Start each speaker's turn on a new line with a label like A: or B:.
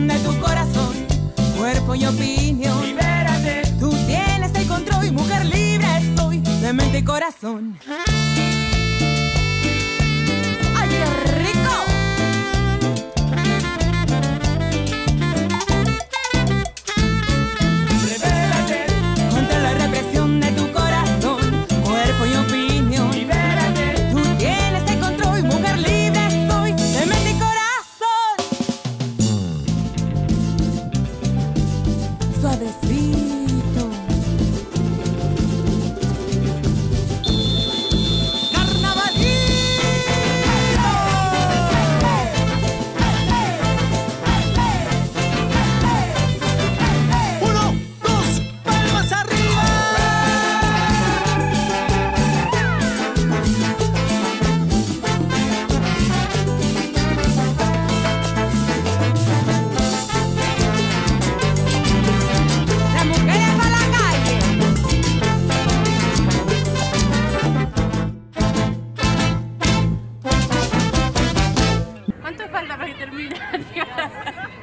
A: represión de tu corazón, cuerpo y opinión.
B: Libérate.
A: Tú tienes el control, mujer libre soy, de mente y corazón. ¡Ay, qué rico!
B: Revélate.
A: Contra la represión de tu corazón, cuerpo y opinión.
B: Libérate.
A: Tú tienes el control, mujer libre soy, de mente y corazón. Suavecito.
C: Uno, dos, palmas arriba.
A: Las mujeres para la calle.
D: ¿Cuánto falta para que termine?